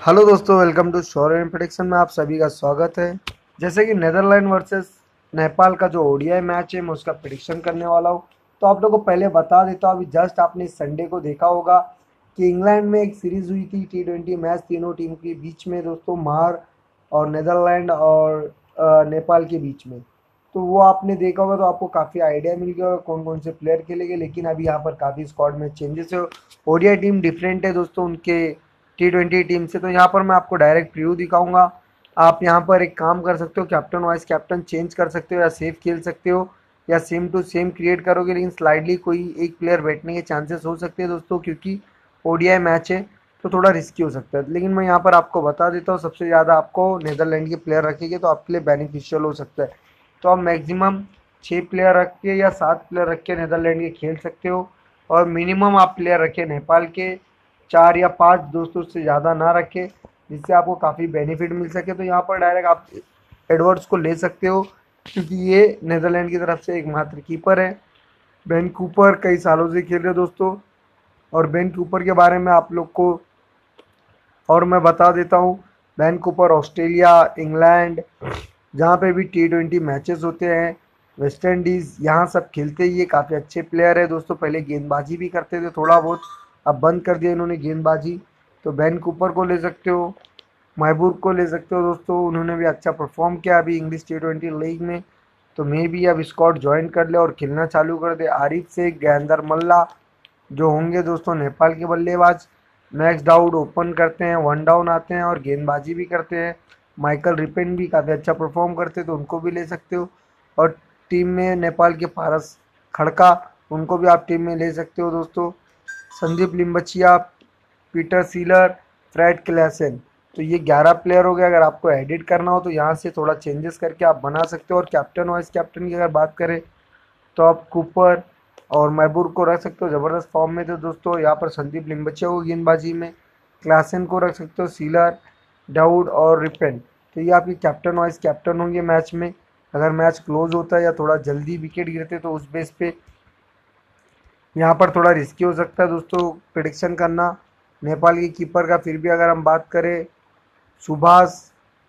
Hello दोस्तों, welcome to sure and prediction में आप सभी का स्वागत है। जैसे कि नेदरलैंड वर्सेस नेपाल का जो ओडीआई मैच है मैं उसका प्रेडिक्शन करने वाला हूँ। तो आप लोगों को पहले बता देता हूँ, अभी जस्ट आपने संडे को देखा होगा कि इंग्लैंड में एक सीरीज हुई थी T20 मैच तीनों टीम के बीच में दोस्तों, महार और नेदरलैंड और नेपाल के बीच में। तो वो आपने देखा होगा तो आपको काफ़ी आइडिया मिल गया होगा कौन कौन से प्लेयर खेलेंगे। लेकिन अभी यहाँ पर काफ़ी स्क्वाड में चेंजेस है। ओडीआई टीम डिफरेंट है दोस्तों उनके T20 टीम से। तो यहाँ पर मैं आपको डायरेक्ट प्रीव्यू दिखाऊंगा। आप यहाँ पर एक काम कर सकते हो, कैप्टन वाइस कैप्टन चेंज कर सकते हो या सेफ खेल सकते हो या सेम टू सेम क्रिएट करोगे, लेकिन स्लाइडली कोई एक प्लेयर बैठने के चांसेस हो सकते हैं दोस्तों, क्योंकि ओडीआई मैच है तो थोड़ा रिस्की हो सकता है। लेकिन मैं यहाँ पर आपको बता देता हूँ, सबसे ज़्यादा आपको नेदरलैंड के प्लेयर रखेंगे तो आपके लिए बेनिफिशियल हो सकता है। तो आप मैक्सिमम 6 प्लेयर रख के या 7 प्लेयर रख के नेदरलैंड के खेल सकते हो, और मिनिमम आप प्लेयर रखें नेपाल के 4 या 5 दोस्तों से ज़्यादा ना रखें, जिससे आपको काफ़ी बेनिफिट मिल सके। तो यहाँ पर डायरेक्ट आप एडवर्ड्स को ले सकते हो, क्योंकि ये नेदरलैंड की तरफ से एकमात्र कीपर है। बेन कूपर कई सालों से खेल रहे दोस्तों, और बेन कूपर के बारे में आप लोग को और मैं बता देता हूँ। बेन कूपर ऑस्ट्रेलिया, इंग्लैंड, जहाँ पे भी T20 मैचेस होते हैं, वेस्ट इंडीज़, यहाँ सब खेलते ही ये काफ़ी अच्छे प्लेयर है दोस्तों। पहले गेंदबाजी भी करते थे थोड़ा बहुत, अब बंद कर दिया इन्होंने गेंदबाजी। तो बेन कूपर को ले सकते हो, महबूब को ले सकते हो दोस्तों, उन्होंने भी अच्छा परफॉर्म किया अभी इंग्लिश T20 लीग में। तो मे भी अब स्क्वाड ज्वाइन कर ले और खेलना चालू कर दे। आरिफ शेख, गैंदर मल्ला जो होंगे दोस्तों नेपाल के बल्लेबाज। मैक्स डाउड ओपन करते हैं, वन डाउन आते हैं और गेंदबाजी भी करते हैं। माइकल रिपेन भी काफ़ी अच्छा परफॉर्म करते हैं, तो उनको भी ले सकते हो। और टीम में नेपाल के पारस खड़का, उनको भी आप टीम में ले सकते हो दोस्तों। Sandeep Lamichhane, Peter Seelaar, Fred Klaassen. तो ये 11 प्लेयर हो गए। अगर आपको एडिट करना हो तो यहाँ से थोड़ा चेंजेस करके आप बना सकते हो। और कैप्टन वाइस कैप्टन की अगर बात करें तो आप कूपर और महबूब को रख सकते हो, ज़बरदस्त फॉर्म में थे दोस्तों। यहाँ पर संदीप लिम्बचिया को गेंदबाजी में, क्लासन को रख सकते हो, सीलर, डाउड और रिपेन। तो ये आपके कैप्टन वाइस कैप्टन होंगे मैच में। अगर मैच क्लोज होता है या थोड़ा जल्दी विकेट गिरते तो उस बेस पे यहाँ पर थोड़ा रिस्की हो सकता है दोस्तों प्रिडिक्शन करना नेपाल के कीपर का। फिर भी अगर हम बात करें सुभाष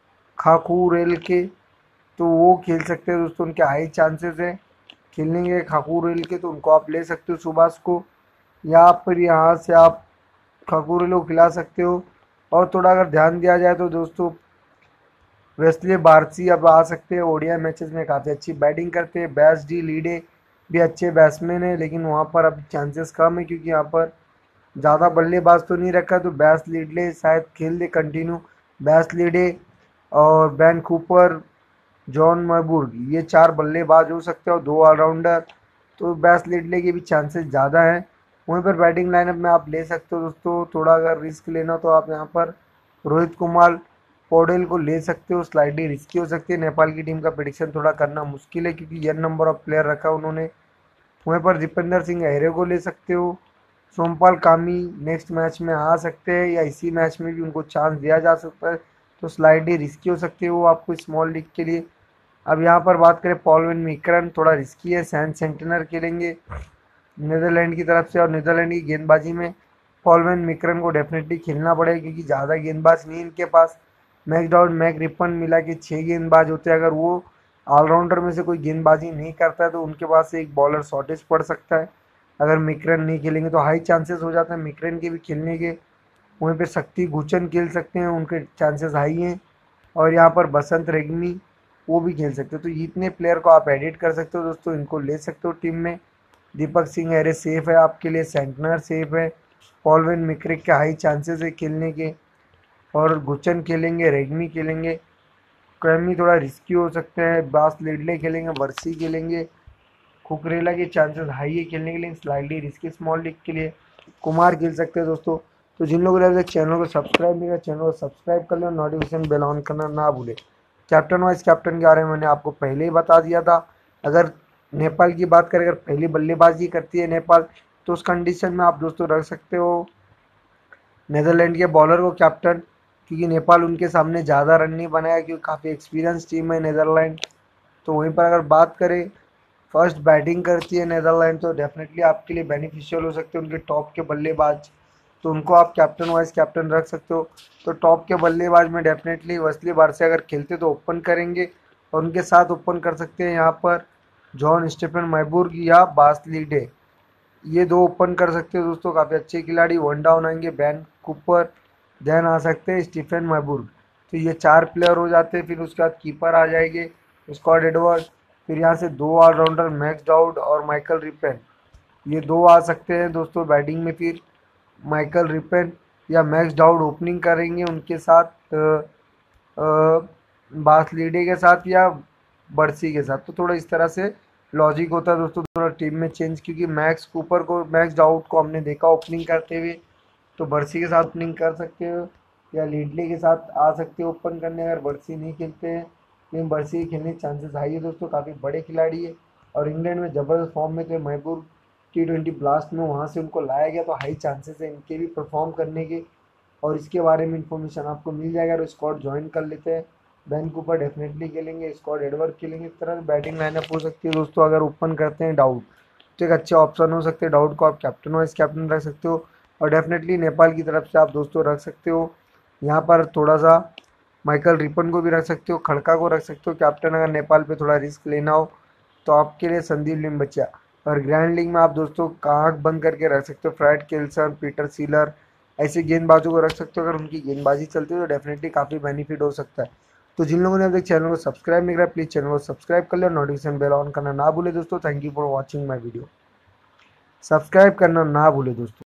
खाकुरेल के, तो वो खेल सकते हैं दोस्तों, उनके हाई चांसेस है खेलने के खाकुरेल के, तो उनको आप ले सकते हो सुभाष को, या फिर यहाँ से आप खाकुरेल को खिला सकते हो। और थोड़ा अगर ध्यान दिया जाए तो दोस्तों वेस्ले बारसी अब आ सकते हैं, ओडीआई मैचेस में काफ़ी अच्छी बैटिंग करते हैं। बैस डी लीडे भी अच्छे बैट्समैन हैं, लेकिन वहाँ पर अब चांसेस कम है क्योंकि यहाँ पर ज़्यादा बल्लेबाज तो नहीं रखा, तो बैस लीडले शायद खेल दे कंटिन्यू। बैस लीडे और बैन कूपर, जॉन मरबुर्ग, ये 4 बल्लेबाज हो सकते हैं और 2 ऑलराउंडर। तो बैस लीडले के भी चांसेस ज़्यादा हैं। वहीं पर बैटिंग लाइनअप में आप ले सकते हो दोस्तों। थोड़ा अगर रिस्क लेना तो आप यहाँ पर रोहित कुमार पौडेल को ले सकते हो, स्लाइडली रिस्की हो सकती है। नेपाल की टीम का प्रेडिक्शन थोड़ा करना मुश्किल है क्योंकि n नंबर ऑफ प्लेयर रखा उन्होंने। वहीं पर दीपेंद्र सिंह अहरे को ले सकते हो। सोमपाल कामी नेक्स्ट मैच में आ सकते हैं या इसी मैच में भी उनको चांस दिया जा सकता है, तो स्लाइडली रिस्की हो सकती है वो आपको स्मॉल लीग के लिए। अब यहाँ पर बात करें पॉलविन मिक्रन, थोड़ा रिस्की है। सैन सेंटनर खेलेंगे नीदरलैंड की तरफ से, और नीदरलैंड की गेंदबाजी में पॉलविन मिक्रन को डेफिनेटली खेलना पड़ेगा क्योंकि ज़्यादा गेंदबाज नहीं इनके पास। मैकडॉड मैक रिपन मिला के 6 गेंदबाज होते हैं। अगर वो ऑलराउंडर में से कोई गेंदबाजी नहीं करता है तो उनके पास एक बॉलर शॉर्टेज पड़ सकता है। अगर मिक्रन नहीं खेलेंगे तो हाई चांसेस हो जाते हैं मिक्रन के भी खेलने के। वहीं पे शक्ति गुचन खेल सकते हैं, उनके चांसेस हाई हैं। और यहाँ पर बसंत रेग्मी वो भी खेल सकते हो। तो इतने प्लेयर को आप एडिट कर सकते हो दोस्तों, इनको ले सकते हो टीम में। दीपक सिंह अरे सेफ है आपके लिए, सेंटनर सेफ है, पॉलविन मिक्रिक के हाई चांसेस है खेलने के, और गुचन खेलेंगे, रेग्मी खेलेंगे। कैमी थोड़ा रिस्की हो सकते हैं, बास लिडले खेलेंगे, वर्सी खेलेंगे। कुकरेला के चांसेस हाई है खेलने के लिए, स्लाइडली रिस्की स्मॉल लीग के लिए। कुमार खेल सकते हैं दोस्तों। तो जिन लोगों ने अभी तक चैनल को सब्सक्राइब नहीं किया, चैनल को सब्सक्राइब कर लें और नोटिफिकेशन बेल ऑन करना ना भूलें। कैप्टन वाइस कैप्टन के बारे में मैंने आपको पहले ही बता दिया था। अगर नेपाल की बात करें, अगर पहली बल्लेबाजी करती है नेपाल, तो उस कंडीशन में आप दोस्तों रख सकते हो नेदरलैंड के बॉलर को कैप्टन, क्योंकि नेपाल उनके सामने ज़्यादा रन नहीं बनाया, क्योंकि काफ़ी एक्सपीरियंस टीम है नेदरलैंड। तो वहीं पर अगर बात करें, फर्स्ट बैटिंग करती है नेदरलैंड, तो डेफिनेटली आपके लिए बेनिफिशियल हो सकते हैं उनके टॉप के बल्लेबाज तो उनको आप कैप्टन वाइस कैप्टन रख सकते हो। तो टॉप के बल्लेबाज में डेफिनेटली वसली बारसे अगर खेलते तो ओपन करेंगे, और उनके साथ ओपन कर सकते हैं यहाँ पर जॉन स्टीफन मैबुर्ग या बासलीडे, ये दो ओपन कर सकते हो दोस्तों, काफ़ी अच्छे खिलाड़ी। वन डाउन आएंगे बैन कूपर, देन आ सकते हैं स्टीफन मैबुर्ग। तो ये 4 प्लेयर हो जाते हैं। फिर उसके बाद कीपर आ जाएंगे स्कॉट एडवर्ड, फिर यहाँ से 2 ऑलराउंडर मैक्स डाउड और माइकल रिपेन, ये 2 आ सकते हैं दोस्तों बैटिंग में। फिर माइकल रिपेन या मैक्स डाउड ओपनिंग करेंगे उनके साथ बासलीडे के साथ या बर्सी के साथ। तो थोड़ा इस तरह से लॉजिक होता है दोस्तों थोड़ा टीम में चेंज, क्योंकि मैक्स डाउड को हमने देखा ओपनिंग करते हुए, तो बर्सी के साथ ओपनिंग कर सकते हो या लीडले के साथ आ सकते हो ओपन करने अगर बर्सी नहीं खेलते हैं। लेकिन बर्सी के खेलने के चांसेस हाई है दोस्तों, काफ़ी बड़े खिलाड़ी है और इंग्लैंड में ज़बरदस्त फॉर्म में थे। महबूब T20 ब्लास्ट में वहाँ से उनको लाया गया, तो हाई चांसेस है इनके भी परफॉर्म करने के। और इसके बारे में इंफॉर्मेशन आपको मिल जाएगा और स्क्वाड ज्वाइन कर लेते हैं। बैन कूपर डेफिनेटली खेलेंगे, स्क्वाड एडवर्ड खेलेंगे। इस तरह से बैटिंग लाइनअप हो सकती है दोस्तों। अगर ओपन करते हैं डाउट, तो एक अच्छे ऑप्शन हो सकते हैं। डाउट को आप कैप्टन वाइस कैप्टन रख सकते हो, और डेफिनेटली नेपाल की तरफ से आप दोस्तों रख सकते हो यहाँ पर थोड़ा सा माइकल रिपन को भी रख सकते हो, खड़का को रख सकते हो कैप्टन, अगर नेपाल पे थोड़ा रिस्क लेना हो तो आपके लिए संदीप लिम्बचिया। और ग्रैंड लीग में आप दोस्तों आँख बंद करके रख सकते हो फ्रैड केल्सन, पीटर सीलर, ऐसे गेंदबाजों को रख सकते हो। अगर उनकी गेंदबाजी चलती है तो डेफिनेटली काफ़ी बेनिफिट हो सकता है। तो जिन लोगों ने अभी तक चैनल को सब्सक्राइब नहीं करा, प्लीज़ चैनल को सब्सक्राइब कर ले और नोटिफिकेशन बेल ऑन करना ना भूले दोस्तों। Thank you for watching my video. Subscribe करना ना भूले दोस्तों।